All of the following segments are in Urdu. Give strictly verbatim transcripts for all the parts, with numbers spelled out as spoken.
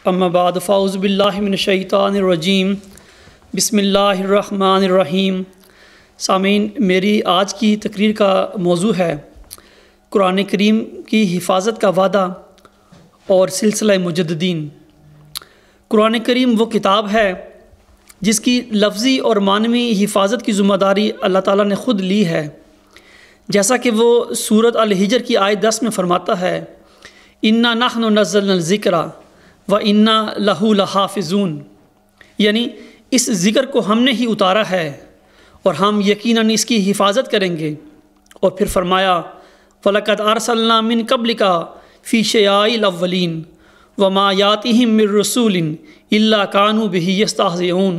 اما بعد فاعوذ باللہ من الشیطان الرجیم بسم اللہ الرحمن الرحیم۔ سامعین، میری آج کی تقریر کا موضوع ہے قرآن کریم کی حفاظت کا وعدہ اور سلسلہ مجددین۔ قرآن کریم وہ کتاب ہے جس کی لفظی اور معنوی حفاظت کی ذمہ داری اللہ تعالیٰ نے خود لی ہے، جیسا کہ وہ سورۃ الحجر کی آیت دس میں فرماتا ہے، انا نحن نزلنا الذکر و انا لہ لحافظون، یعنی اس ذکر کو ہم نے ہی اتارا ہے اور ہم یقیناً اس کی حفاظت کریں گے۔ اور پھر فرمایا، وَلَقَدْ أَرْسَلْنَا مِن قَبْلِكَ فِي شِيَعِ الْأَوَّلِينَ وَمَا يَأْتِيهِم مِّن رَّسُولٍ إِلَّا كَانُوا بِهِ يَسْتَهْزِئُونَ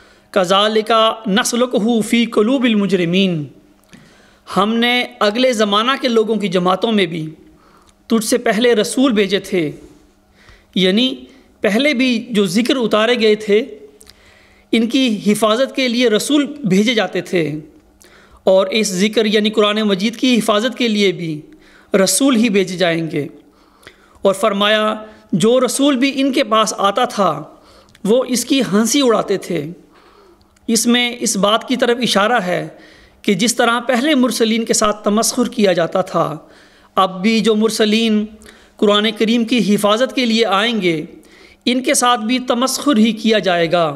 كَذَلِكَ نَسْلُكُهُ فِي قُلُوبِ الْمُجْرِمِينَ۔ ہم نے اگلے زمانہ کے لوگوں کی جماعتوں میں بھی تجھ سے پہلے رسول بھیجے تھے، یعنی پہلے بھی جو ذکر اتارے گئے تھے ان کی حفاظت کے لیے رسول بھیجے جاتے تھے، اور اس ذکر یعنی قرآن مجید کی حفاظت کے لیے بھی رسول ہی بھیجے جائیں گے۔ اور فرمایا، جو رسول بھی ان کے پاس آتا تھا وہ اس کی ہنسی اڑاتے تھے۔ اس میں اس بات کی طرف اشارہ ہے کہ جس طرح پہلے مرسلین کے ساتھ تمسخر کیا جاتا تھا، اب بھی جو مرسلین قرآن کریم کی حفاظت کے لیے آئیں گے ان کے ساتھ بھی تمسخر ہی کیا جائے گا،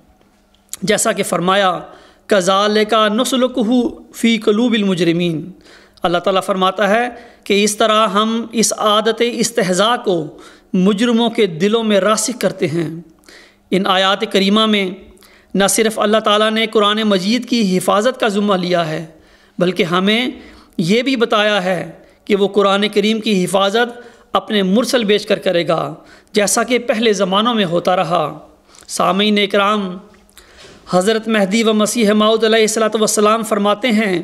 جیسا کہ فرمایا، کذالک نسلکہ فی قلوب المجرمین۔ اللہ تعالیٰ فرماتا ہے کہ اس طرح ہم اس عادت استہزاء کو مجرموں کے دلوں میں راسخ کرتے ہیں۔ ان آیات کریمہ میں نہ صرف اللہ تعالیٰ نے قرآن مجید کی حفاظت کا ذمہ لیا ہے، بلکہ ہمیں یہ بھی بتایا ہے کہ وہ قرآن کریم کی حفاظت اپنے مرسل بیچ کر کرے گا، جیسا کہ پہلے زمانوں میں ہوتا رہا۔ سامعین اکرام، حضرت مہدی و مسیح موعود علیہ الصلوۃ والسلام فرماتے ہیں،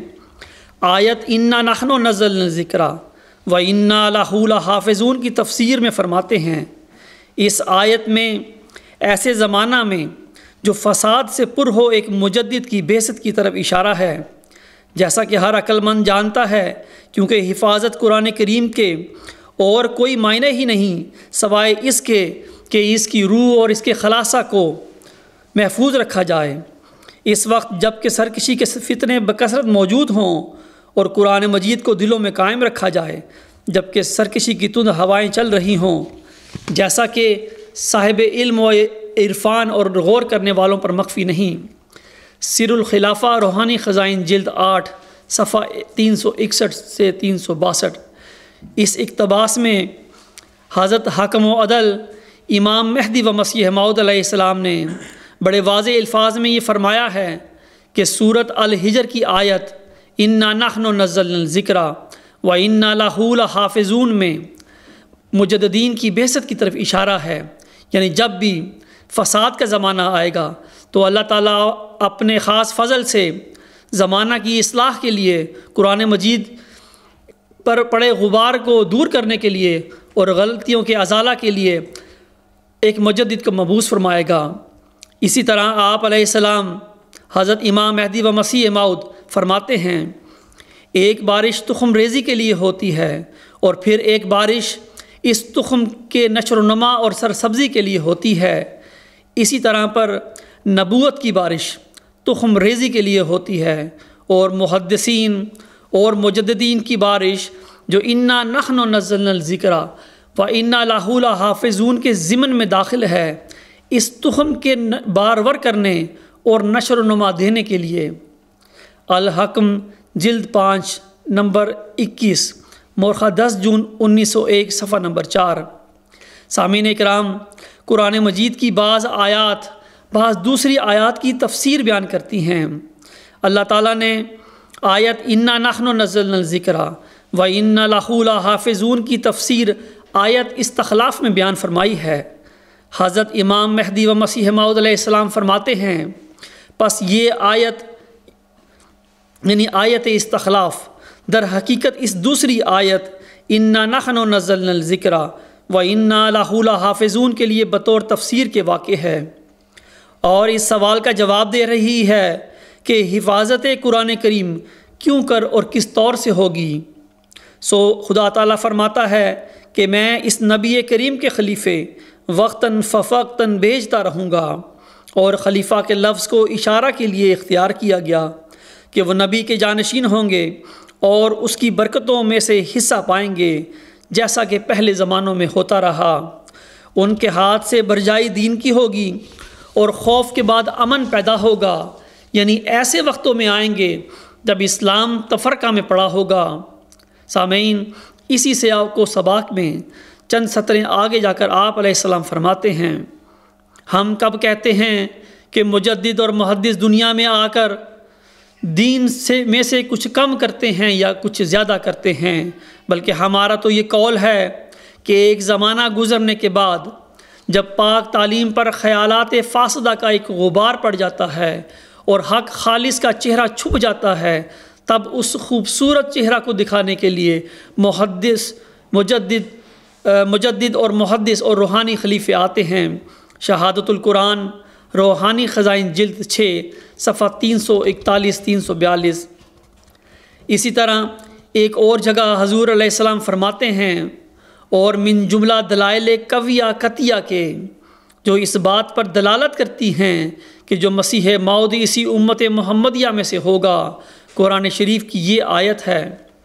آیت انا نحن نزلنا الذکر و انا لہ لحافظون کی تفسیر میں فرماتے ہیں، اس آیت میں ایسے زمانہ میں جو فساد سے پر ہو ایک مجدد کی بعثت کی طرف اشارہ ہے، جیسا کہ ہر عقل مند جانتا ہے، کیونکہ حفاظت قرآن کریم کے اور کوئی معنی ہی نہیں سوائے اس کے کہ اس کی روح اور اس کے خلاصہ کو محفوظ رکھا جائے۔ اس وقت جب کہ سرکشی کے فتنے بکثرت موجود ہوں اور قرآن مجید کو دلوں میں قائم رکھا جائے، جب کہ سرکشی کی تند ہوائیں چل رہی ہوں، جیسا کہ صاحب علم و عرفان اور غور کرنے والوں پر مخفی نہیں۔ سر الخلافہ روحانی خزائن جلد آٹھ صفحہ تین سو اکسٹھ سے تین سو باسٹھ، اس اقتباس میں حضرت حاکم و عدل امام مہدی و مسیح موعود علیہ السلام نے بڑے واضح الفاظ میں یہ فرمایا ہے کہ سورۃ الحجر کی آیت انا نحن نزلنا الذکر و انا لہ لحافظون میں مجددین کی بعثت کی طرف اشارہ ہے، یعنی جب بھی فساد کا زمانہ آئے گا تو اللہ تعالیٰ اپنے خاص فضل سے زمانہ کی اصلاح کے لیے قرآن مجید پر پڑے غبار کو دور کرنے کے لیے اور غلطیوں کے ازالہ کے لیے ایک مجدد کو مبعوث فرمائے گا۔ اسی طرح آپ علیہ السلام حضرت امام مہدی و مسیح موعود فرماتے ہیں، ایک بارش تخم ریزی کے لیے ہوتی ہے اور پھر ایک بارش اس تخم کے نشر و نما اور سرسبزی کے لیے ہوتی ہے، اسی طرح پر نبوت کی بارش تخم ریزی کے لیے ہوتی ہے، اور محدثین اور مجددین کی بارش جو انا نحن نزلنا الذکر و انا لہ لحافظون کے ضمن میں داخل ہے، اس تخم کے بارور کرنے اور نشر و نما دینے کے لیے۔ الحکم جلد پانچ نمبر اکیس، مورخہ دس جون انیس سو ایک صفحہ نمبر چار۔ سامعین اکرام، قرآن مجید کی بعض آیات بعض دوسری آیات کی تفسیر بیان کرتی ہیں۔ اللہ تعالیٰ نے آیت انا نحن نزلنا الذکر و انا لہ لحافظون کی تفسیر آیت استخلاف میں بیان فرمائی ہے۔ حضرت امام مہدی و مسیح موعود علیہ السلام فرماتے ہیں، پس یہ آیت یعنی آیت استخلاف در حقیقت اس دوسری آیت انا نحن نزلنا الذکر و انا لہ لحافظون کے لیے بطور تفسیر کے واقع ہے، اور اس سوال کا جواب دے رہی ہے کہ حفاظت قرآن کریم کیوں کر اور کس طور سے ہوگی۔ سو خدا تعالیٰ فرماتا ہے کہ میں اس نبی کریم کے خلیفے وقتاً فوقتاً بھیجتا رہوں گا۔ اور خلیفہ کے لفظ کو اشارہ کے لیے اختیار کیا گیا کہ وہ نبی کے جانشین ہوں گے اور اس کی برکتوں میں سے حصہ پائیں گے، جیسا کہ پہلے زمانوں میں ہوتا رہا۔ ان کے ہاتھ سے برجائی دین کی ہوگی اور خوف کے بعد امن پیدا ہوگا، یعنی ایسے وقتوں میں آئیں گے جب اسلام تفرقہ میں پڑا ہوگا۔ سامعین، اسی سیاق کو سباق میں چند سطریں آگے جا کر آپ علیہ السلام فرماتے ہیں، ہم کب کہتے ہیں کہ مجدد اور محدث دنیا میں آ کر دین سے میں سے کچھ کم کرتے ہیں یا کچھ زیادہ کرتے ہیں، بلکہ ہمارا تو یہ قول ہے کہ ایک زمانہ گزرنے کے بعد جب پاک تعلیم پر خیالات فاسدہ کا ایک غبار پڑ جاتا ہے اور حق خالص کا چہرہ چھپ جاتا ہے، تب اس خوبصورت چہرہ کو دکھانے کے لیے محدث مجدد مجدد اور محدث اور روحانی خلیفے آتے ہیں۔ شہادت القرآن روحانی خزائن جلد چھ صفحہ تین سو اکتالیس تین سو بیالیس۔ اسی طرح ایک اور جگہ حضور علیہ السلام فرماتے ہیں، اور من جملہ دلائل قویہ قطعیہ کے جو اس بات پر دلالت کرتی ہیں کہ جو مسیح موعود اسی امت محمدیہ میں سے ہوگا، قرآن شریف کی یہ آیت ہے،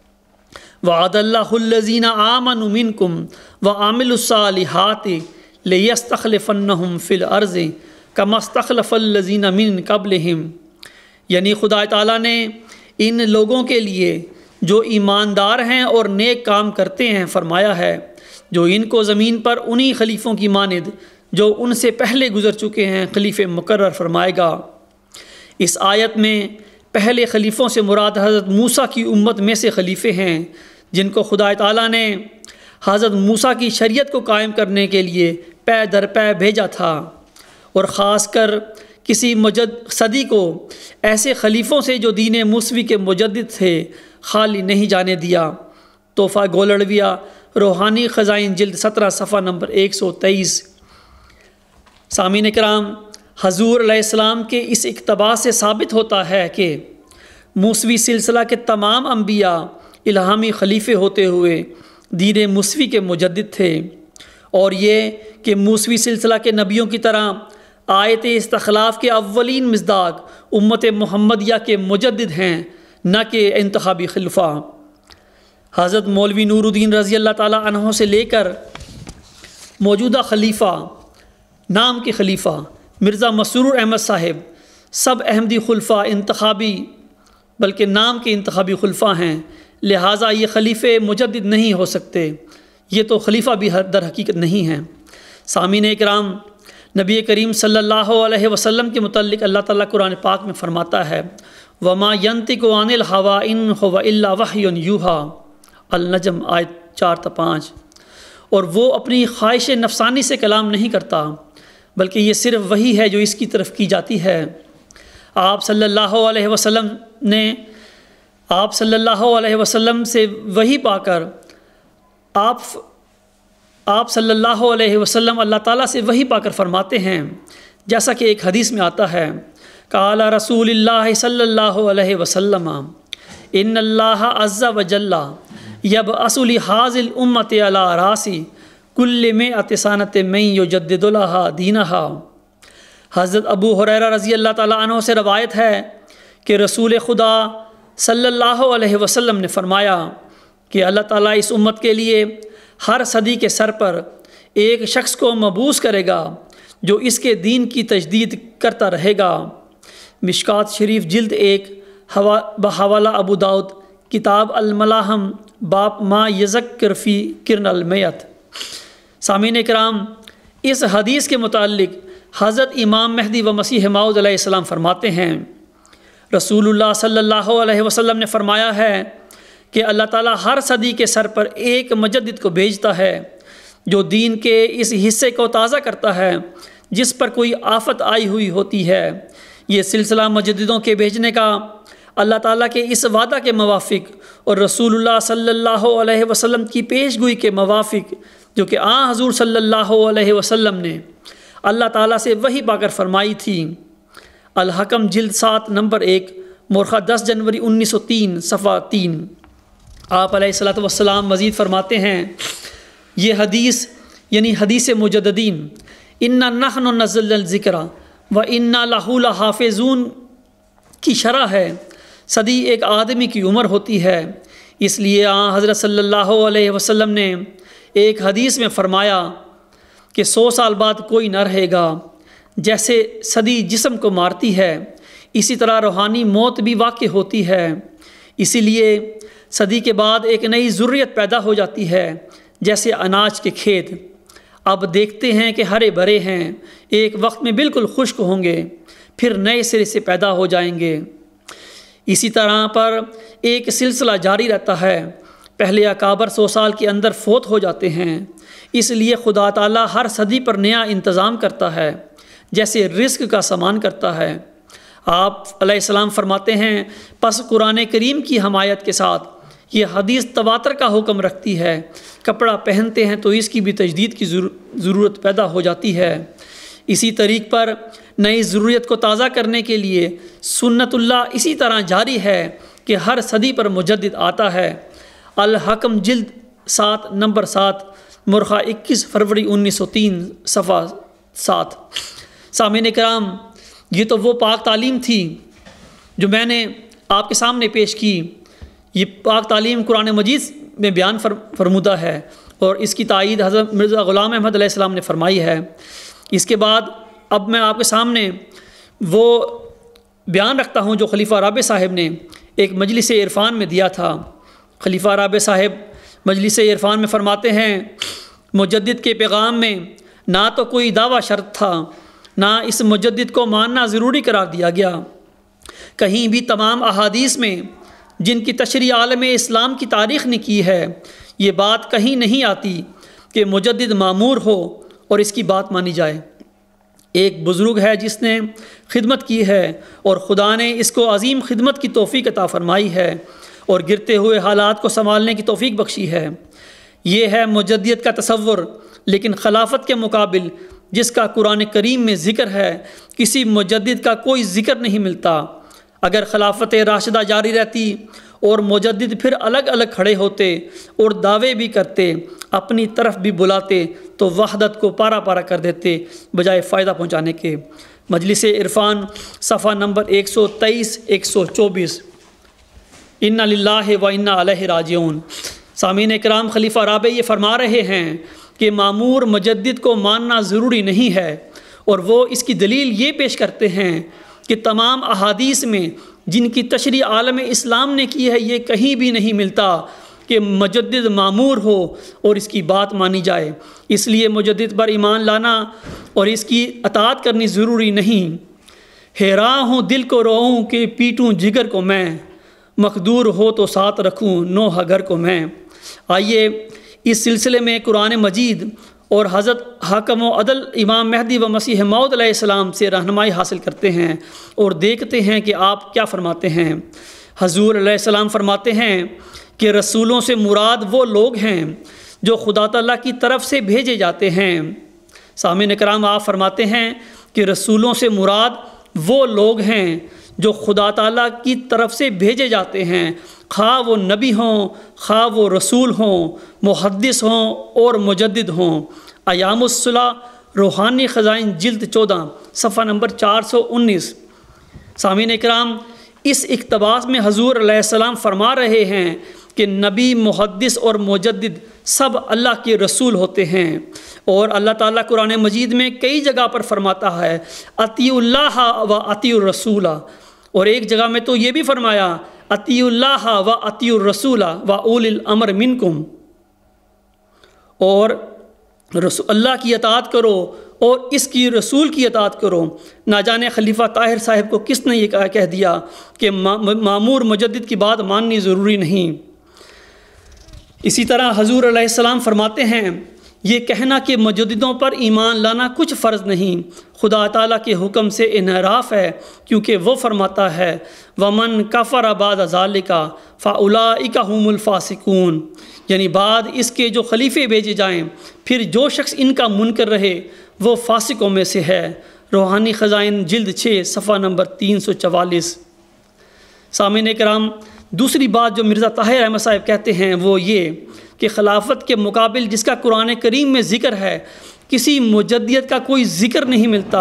وعد اللہ الذین آمنوا منکم وعملوا الصالحات لیستخلفنہم فی الارض کما استخلف الذین من قبلہم، یعنی خدا تعالیٰ نے ان لوگوں کے لیے جو ایماندار ہیں اور نیک کام کرتے ہیں فرمایا ہے، جو ان کو زمین پر انہی خلیفوں کی مانند جو ان سے پہلے گزر چکے ہیں خلیفے مقرر فرمائے گا۔ اس آیت میں پہلے خلیفوں سے مراد حضرت موسیٰ کی امت میں سے خلیفے ہیں جن کو خدا تعالیٰ نے حضرت موسیٰ کی شریعت کو قائم کرنے کے لیے پے در پے بھیجا تھا، اور خاص کر کسی مجد صدی کو ایسے خلیفوں سے جو دین موسوی کے مجدد تھے خالی نہیں جانے دیا۔ تحفہ گولڑویہ روحانی خزائن جلد سترہ صفحہ نمبر ایک سو تیئیس۔ سامعین کرام، حضور علیہ السلام کے اس اقتباس سے ثابت ہوتا ہے کہ موسوی سلسلہ کے تمام انبیاء الہامی خلیفے ہوتے ہوئے دین موسوی کے مجدد تھے، اور یہ کہ موسوی سلسلہ کے نبیوں کی طرح آیت استخلاف کے اولین مصداق امت محمدیہ کے مجدد ہیں، نہ کہ انتخابی خلفاء۔ حضرت مولوی نور الدین رضی اللہ تعالیٰ عنہ سے لے کر موجودہ خلیفہ نام کے خلیفہ مرزا مسرور احمد صاحب سب احمدی خلفاء انتخابی بلکہ نام کے انتخابی خلفاء ہیں، لہٰذا یہ خلیفے مجدد نہیں ہو سکتے، یہ تو خلیفہ بھی در حقیقت نہیں ہیں۔ سامعین اکرام، نبی کریم صلی اللہ علیہ وسلم کے متعلق اللہ تعالیٰ قرآن پاک میں فرماتا ہے، وَمَا يَنطِقُ عَنِ الْهَوَىٰ إِنْ هُوَ إِلَّا وَحْيٌ يُوحَىٰ، النجم آیت چار تا پانچ۔ اور وہ اپنی خواہش نفسانی سے کلام نہیں کرتا، بلکہ یہ صرف وحی ہے جو اس کی طرف کی جاتی ہے۔ آپ صلی اللہ علیہ وسلم نے آپ صلی اللہ علیہ وسلم سے وحی پا کر آپ آپ صلی اللہ علیہ وسلم اللہ تعالیٰ سے وحی پا کر فرماتے ہیں، جیسا کہ ایک حدیث میں آتا ہے، قال رسول اللہ صلی اللہ علیہ وسلم ان اللہ عز وجل یبعث لہذہ الامۃ علی راس کل مئۃ سنۃ من یجدد لہا دینہا۔ حضرت ابو ہریرہ رضی اللہ تعالیٰ عنہ سے روایت ہے کہ رسول خدا صلی اللہ علیہ وسلم نے فرمایا کہ اللہ تعالیٰ اس امت کے لیے ہر صدی کے سر پر ایک شخص کو مبعوث کرے گا جو اس کے دین کی تجدید کرتا رہے گا۔ مشکات شریف جلد ایک بحوالہ ابو داؤد کتاب الملاحم باب ما یذکر فی قرن المیت۔ سامعین کرام، اس حدیث کے متعلق حضرت امام مہدی و مسیح موعود علیہ السلام فرماتے ہیں، رسول اللہ صلی اللہ علیہ وسلم نے فرمایا ہے کہ اللہ تعالیٰ ہر صدی کے سر پر ایک مجدد کو بھیجتا ہے جو دین کے اس حصے کو تازہ کرتا ہے جس پر کوئی آفت آئی ہوئی ہوتی ہے۔ یہ سلسلہ مجددوں کے بھیجنے کا اللہ تعالیٰ کے اس وعدہ کے موافق اور رسول اللہ صلی اللہ علیہ وسلم کی پیش گوئی کے موافق جو کہ آن حضور صلی اللہ علیہ وسلم نے اللہ تعالیٰ سے وحی پا کر فرمائی تھی۔ الحکم جلد سات نمبر ایک، مورخہ دس جنوری انیس سو تین صفحہ تین۔ آپ علیہ الصلوۃ والسلام مزید فرماتے ہیں، یہ حدیث یعنی حدیث مجددین، انا نحن نزلنا الذکر و انا لہ لحافظون کی شرح ہے صدی ایک آدمی کی عمر ہوتی ہے، اس لیے آن حضرت صلی اللہ علیہ وسلم نے ایک حدیث میں فرمایا کہ سو سال بعد کوئی نہ رہے گا۔ جیسے صدی جسم کو مارتی ہے اسی طرح روحانی موت بھی واقع ہوتی ہے، اسی لیے صدی کے بعد ایک نئی ذریت پیدا ہو جاتی ہے جیسے اناج کے کھیت اب دیکھتے ہیں کہ ہرے بھرے ہیں، ایک وقت میں بالکل خشک ہوں گے، پھر نئے سرے سے پیدا ہو جائیں گے۔ اسی طرح پر ایک سلسلہ جاری رہتا ہے، پہلے اکابر سو سال کے اندر فوت ہو جاتے ہیں، اس لیے خدا تعالیٰ ہر صدی پر نیا انتظام کرتا ہے جیسے رزق کا سامان کرتا ہے۔ آپ علیہ السلام فرماتے ہیں پس قرآن کریم کی حمایت کے ساتھ یہ حدیث تواتر کا حکم رکھتی ہے، کپڑا پہنتے ہیں تو اس کی بھی تجدید کی ضرورت پیدا ہو جاتی ہے۔ اسی طریق پر نئی ضرورت کو تازہ کرنے کے لیے سنت اللہ اسی طرح جاری ہے کہ ہر صدی پر مجدد آتا ہے۔ الحکم جلد سات نمبر سات مرخہ اکیس فروری انیس سو تین صفحہ سات۔ سامعین کرام، یہ تو وہ پاک تعلیم تھی جو میں نے آپ کے سامنے پیش کی۔ یہ پاک تعلیم قرآن مجید میں بیان فرمودہ ہے اور اس کی تائید حضرت مرزا غلام احمد علیہ السلام نے فرمائی ہے۔ اس کے بعد اب میں آپ کے سامنے وہ بیان رکھتا ہوں جو خلیفہ رابع صاحب نے ایک مجلس عرفان میں دیا تھا۔ خلیفہ رابع صاحب مجلس عرفان میں فرماتے ہیں مجدد کے پیغام میں نہ تو کوئی دعویٰ شرط تھا، نہ اس مجدد کو ماننا ضروری قرار دیا گیا۔ کہیں بھی تمام احادیث میں جن کی تشریح عالم اسلام کی تاریخ نے کی ہے یہ بات کہیں نہیں آتی کہ مجدد معمور ہو اور اس کی بات مانی جائے۔ ایک بزرگ ہے جس نے خدمت کی ہے اور خدا نے اس کو عظیم خدمت کی توفیق عطا فرمائی ہے اور گرتے ہوئے حالات کو سنبھالنے کی توفیق بخشی ہے۔ یہ ہے مجدد کا تصور، لیکن خلافت کے مقابل جس کا قرآن کریم میں ذکر ہے کسی مجدد کا کوئی ذکر نہیں ملتا۔ اگر خلافت راشدہ جاری رہتی اور مجدد پھر الگ الگ کھڑے ہوتے اور دعوے بھی کرتے، اپنی طرف بھی بلاتے تو وحدت کو پارا پارا کر دیتے بجائے فائدہ پہنچانے کے۔ مجلس عرفان صفحہ نمبر ایک سو تیئیس ایک سو چوبیس۔ انا للہ و انا الیہ راجعون۔ سامعین کرام، خلیفہ رابع یہ فرما رہے ہیں کہ معمور مجدد کو ماننا ضروری نہیں ہے، اور وہ اس کی دلیل یہ پیش کرتے ہیں کہ تمام احادیث میں جن کی تشریح عالم اسلام نے کی ہے یہ کہیں بھی نہیں ملتا کہ مجدد معمور ہو اور اس کی بات مانی جائے، اس لیے مجدد پر ایمان لانا اور اس کی اطاعت کرنی ضروری نہیں۔ حیراں ہوں دل کو روؤں کہ پیٹوں جگر کو میں، مقدور ہو تو ساتھ رکھوں نوح گھر کو میں۔ آئیے اس سلسلے میں قرآن مجید اور حضرت حاکم و عدل امام مہدی و مسیح موعود علیہ السلام سے رہنمائی حاصل کرتے ہیں اور دیکھتے ہیں کہ آپ کیا فرماتے ہیں۔ حضور علیہ السلام فرماتے ہیں کہ رسولوں سے مراد وہ لوگ ہیں جو خدا تعالیٰ کی طرف سے بھیجے جاتے ہیں۔ سامعین کرام، آپ فرماتے ہیں کہ رسولوں سے مراد وہ لوگ ہیں جو خدا تعالیٰ کی طرف سے بھیجے جاتے ہیں، خواہ وہ نبی ہوں، خواہ وہ رسول ہوں، محدث ہوں اور مجدد ہوں۔ ایام الصلاح روحانی خزائن جلد چودہ صفحہ نمبر چار سو انیس۔ سامعین اکرام، اس اقتباس میں حضور علیہ السلام فرما رہے ہیں کہ نبی، محدث اور مجدد سب اللہ کے رسول ہوتے ہیں، اور اللہ تعالیٰ قرآن مجید میں کئی جگہ پر فرماتا ہے اطیعوا اللہ و اطیعوا الرسول، اور ایک جگہ میں تو یہ بھی فرمایا اطیعوا اللہ و اطیعوا الرسول و اولی الامر منکم، اور رسول اللہ کی اطاعت کرو اور اس کی رسول کی اطاعت کرو۔ نہ جانے خلیفہ طاہر صاحب کو کس نے یہ کہہ دیا کہ معمور مجدد کی بات ماننی ضروری نہیں۔ اسی طرح حضور علیہ السلام فرماتے ہیں یہ کہنا کہ مجددوں پر ایمان لانا کچھ فرض نہیں، خدا تعالیٰ کے حکم سے انحراف ہے، کیونکہ وہ فرماتا ہے وَمَن كَفَرَ بَعْدَ ذَلِكَ فَأُولَٰئِكَ هُمُ الْفَاسِقُونَ، یعنی بعد اس کے جو خلیفے بھیجے جائیں پھر جو شخص ان کا منکر رہے وہ فاسقوں میں سے ہے۔ روحانی خزائن جلد چھ صفحہ نمبر تین سو چوالیس۔ سامعین کرام، دوسری بات جو مرزا طاہر احمد صاحب کہتے ہیں وہ یہ کہ خلافت کے مقابل جس کا قرآن کریم میں ذکر ہے کسی مجدد کا کوئی ذکر نہیں ملتا۔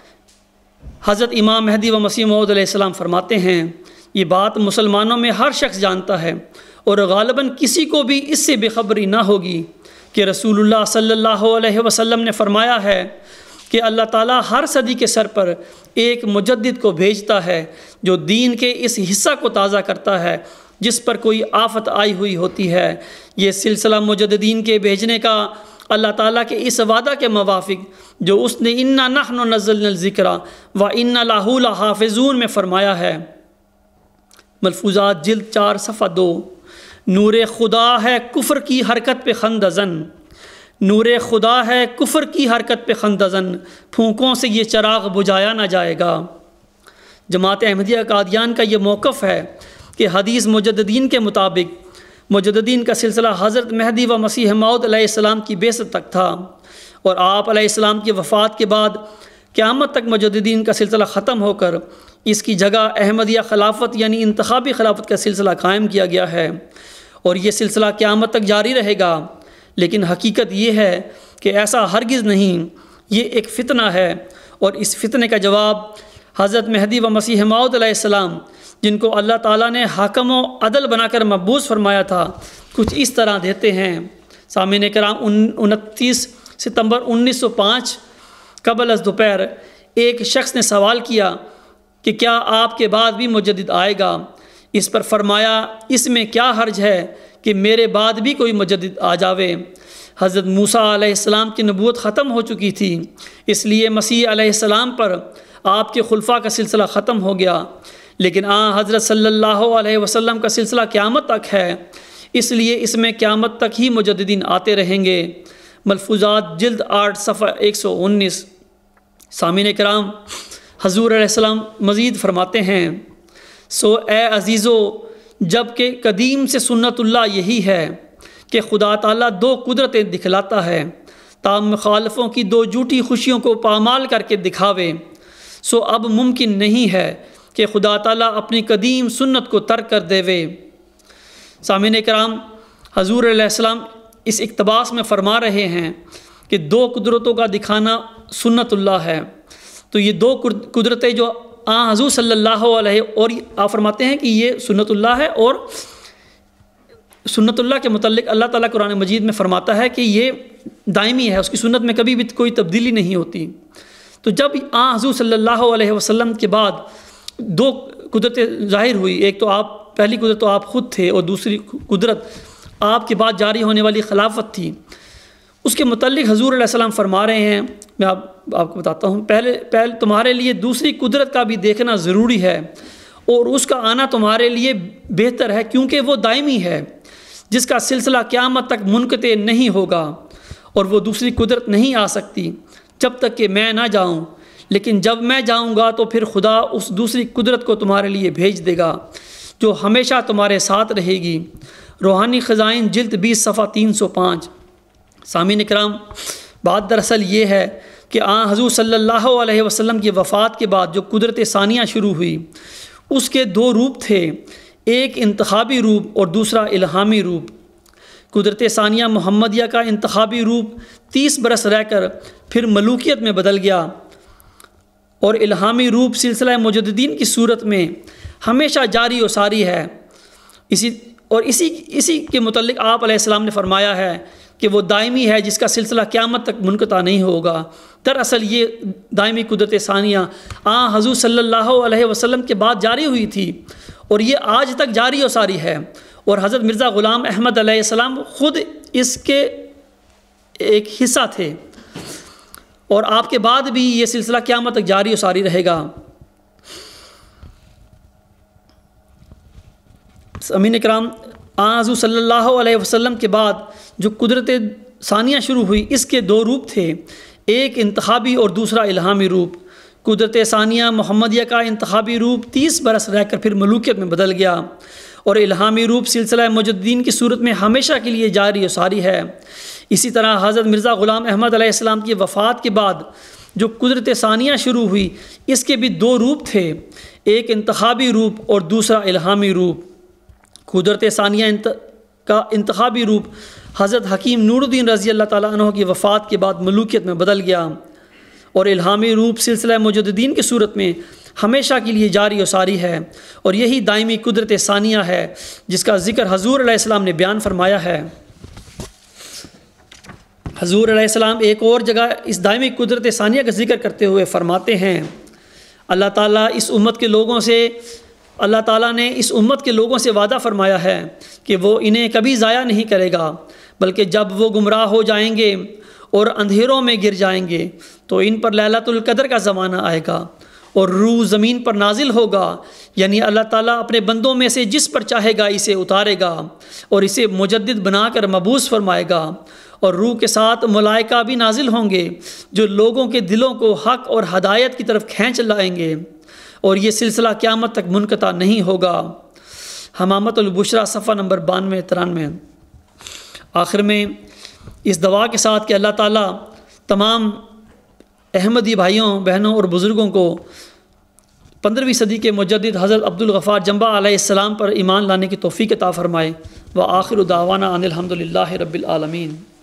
حضرت امام مہدی و مسیح موعود علیہ السلام فرماتے ہیں یہ بات مسلمانوں میں ہر شخص جانتا ہے اور غالباً کسی کو بھی اس سے بے خبری نہ ہوگی کہ رسول اللہ صلی اللہ علیہ وسلم نے فرمایا ہے کہ اللہ تعالیٰ ہر صدی کے سر پر ایک مجدد کو بھیجتا ہے جو دین کے اس حصہ کو تازہ کرتا ہے جس پر کوئی آفت آئی ہوئی ہوتی ہے۔ یہ سلسلہ مجددین کے بھیجنے کا اللہ تعالیٰ کے اس وعدہ کے موافق جو اس نے انا نحن نزلنا الذکر و انا لہ لحافظون میں فرمایا ہے۔ ملفوظات جلد چار صفحہ دو۔ نور خدا ہے کفر کی حرکت پہ خندہ زن، نور خدا ہے کفر کی حرکت پہ خندہ زن، پھونکوں سے یہ چراغ بجھایا نہ جائے گا۔ جماعت احمدیہ قادیان کا یہ موقف ہے کہ حدیث مجددین کے مطابق مجددین کا سلسلہ حضرت مہدی و مسیح موعود علیہ السلام کی بعثت تک تھا، اور آپ علیہ السلام کی وفات کے بعد قیامت تک مجددین کا سلسلہ ختم ہو کر اس کی جگہ احمدیہ خلافت یعنی انتخابی خلافت کا سلسلہ قائم کیا گیا ہے، اور یہ سلسلہ قیامت تک جاری رہے گا۔ لیکن حقیقت یہ ہے کہ ایسا ہرگز نہیں، یہ ایک فتنہ ہے، اور اس فتنے کا جواب حضرت مہدی و مسیح موعود علیہ السلام جن کو اللہ تعالیٰ نے حاکم و عدل بنا کر مبعوث فرمایا تھا کچھ اس طرح دیتے ہیں۔ سامعین کرام، انتیس ستمبر انیس سو پانچ قبل از دوپہر ایک شخص نے سوال کیا کہ کیا آپ کے بعد بھی مجدد آئے گا؟ اس پر فرمایا اس میں کیا حرج ہے کہ میرے بعد بھی کوئی مجدد آ جاوے۔ حضرت موسیٰ علیہ السلام کی نبوت ختم ہو چکی تھی، اس لیے مسیح علیہ السلام پر آپ کے خلفاء کا سلسلہ ختم ہو گیا، لیکن آن حضرت صلی اللہ علیہ وسلم کا سلسلہ قیامت تک ہے، اس لیے اس میں قیامت تک ہی مجددین آتے رہیں گے۔ ملفوظات جلد آٹھ صفحہ ایک سو انیس۔ سامعین کرام، حضور علیہ السلام مزید فرماتے ہیں سو اے عزیزو، جب کہ قدیم سے سنت اللہ یہی ہے کہ خدا تعالیٰ دو قدرتیں دکھلاتا ہے تاہم مخالفوں کی دو جھوٹی خوشیوں کو پامال کر کے دکھاوے، سو اب ممکن نہیں ہے کہ خدا تعالیٰ اپنی قدیم سنت کو ترک کر دیوے۔ سامعین کرام، حضور علیہ السلام اس اقتباس میں فرما رہے ہیں کہ دو قدرتوں کا دکھانا سنت اللہ ہے، تو یہ دو قدرتیں جو آن حضور صلی اللہ علیہ اور آپ فرماتے ہیں کہ یہ سنت اللہ ہے، اور سنت اللہ کے متعلق اللہ تعالیٰ قرآن مجید میں فرماتا ہے کہ یہ دائمی ہے، اس کی سنت میں کبھی بھی کوئی تبدیلی نہیں ہوتی۔ تو جب آن حضور صلی اللہ علیہ وسلم کے بعد دو قدرتیں ظاہر ہوئی، ایک تو آپ پہلی قدرت تو آپ خود تھے، اور دوسری قدرت آپ کے بعد جاری ہونے والی خلافت تھی، اس کے متعلق حضور علیہ السلام فرما رہے ہیں، میں آپ آپ کو بتاتا ہوں، پہلے پہلے تمہارے لیے دوسری قدرت کا بھی دیکھنا ضروری ہے، اور اس کا آنا تمہارے لیے بہتر ہے، کیونکہ وہ دائمی ہے جس کا سلسلہ قیامت تک منقطع نہیں ہوگا، اور وہ دوسری قدرت نہیں آ سکتی جب تک کہ میں نہ جاؤں، لیکن جب میں جاؤں گا تو پھر خدا اس دوسری قدرت کو تمہارے لیے بھیج دے گا جو ہمیشہ تمہارے ساتھ رہے گی۔ روحانی خزائن جلد بیس صفحہ تین سو پانچ۔ سامعین کرام، بات دراصل یہ ہے کہ آن حضور صلی اللہ علیہ وسلم کی وفات کے بعد جو قدرت ثانیہ شروع ہوئی اس کے دو روپ تھے، ایک انتخابی روپ اور دوسرا الہامی روپ۔ قدرت ثانیہ محمدیہ کا انتخابی روپ تیس برس رہ کر پھر ملوکیت میں بدل گیا، اور الہامی روپ سلسلہ مجددین کی صورت میں ہمیشہ جاری و ساری ہے۔ اسی اور اسی اسی کے متعلق آپ علیہ السلام نے فرمایا ہے کہ وہ دائمی ہے جس کا سلسلہ قیامت تک منقطع نہیں ہوگا۔ دراصل یہ دائمی قدرت ثانیہ آن حضور صلی اللہ علیہ وسلم کے بعد جاری ہوئی تھی، اور یہ آج تک جاری و ساری ہے، اور حضرت مرزا غلام احمد علیہ السلام خود اس کے ایک حصہ تھے، اور آپ کے بعد بھی یہ سلسلہ قیامت تک جاری و ساری رہے گا۔ سامعین کرام، آن حضور صلی اللہ علیہ وسلم کے بعد جو قدرت ثانیہ شروع ہوئی اس کے دو روپ تھے، ایک انتخابی اور دوسرا الہامی روپ۔ قدرت ثانیہ محمدیہ کا انتخابی روپ تیس برس رہ کر پھر ملوکیت میں بدل گیا، اور الہامی روپ سلسلہ مجددین کی صورت میں ہمیشہ کے لیے جاری و ساری ہے۔ اسی طرح حضرت مرزا غلام احمد علیہ السلام کی وفات کے بعد جو قدرت ثانیہ شروع ہوئی اس کے بھی دو روپ تھے، ایک انتخابی روپ اور دوسرا الہامی روپ۔ قدرت ثانیہ انت کا انتخابی روپ حضرت حکیم نور الدین رضی اللہ تعالیٰ عنہ کی وفات کے بعد ملوکیت میں بدل گیا اور الہامی روپ سلسلہ مجددین کی صورت میں ہمیشہ کے لیے جاری و ساری ہے، اور یہی دائمی قدرت ثانیہ ہے جس کا ذکر حضور علیہ السلام نے بیان فرمایا ہے۔ حضور علیہ السلام ایک اور جگہ اس دائمی قدرت ثانیہ کا ذکر کرتے ہوئے فرماتے ہیں، اللہ تعالیٰ اس امت کے لوگوں سے اللہ تعالیٰ نے اس امت کے لوگوں سے وعدہ فرمایا ہے کہ وہ انہیں کبھی ضائع نہیں کرے گا، بلکہ جب وہ گمراہ ہو جائیں گے اور اندھیروں میں گر جائیں گے تو ان پر لیلۃ القدر کا زمانہ آئے گا اور روح زمین پر نازل ہوگا، یعنی اللہ تعالیٰ اپنے بندوں میں سے جس پر چاہے گا اسے اتارے گا اور اسے مجدد بنا کر مبعوث فرمائے گا، اور روح کے ساتھ ملائکہ بھی نازل ہوں گے جو لوگوں کے دلوں کو حق اور ہدایت کی طرف کھینچ لائیں گے، اور یہ سلسلہ قیامت تک منقطع نہیں ہوگا۔ حمامۃ البشریٰ صفحہ نمبر بانوے ترانوے۔ آخر میں اس دعا کے ساتھ کہ اللہ تعالیٰ تمام احمدی بھائیوں بہنوں اور بزرگوں کو پندرہویں صدی کے مجدد حضرت عبدالغفار جنبہ علیہ السلام پر ایمان لانے کی توفیق عطا فرمائے۔ وآخر دعوانا ان الحمد للہ رب العالمین۔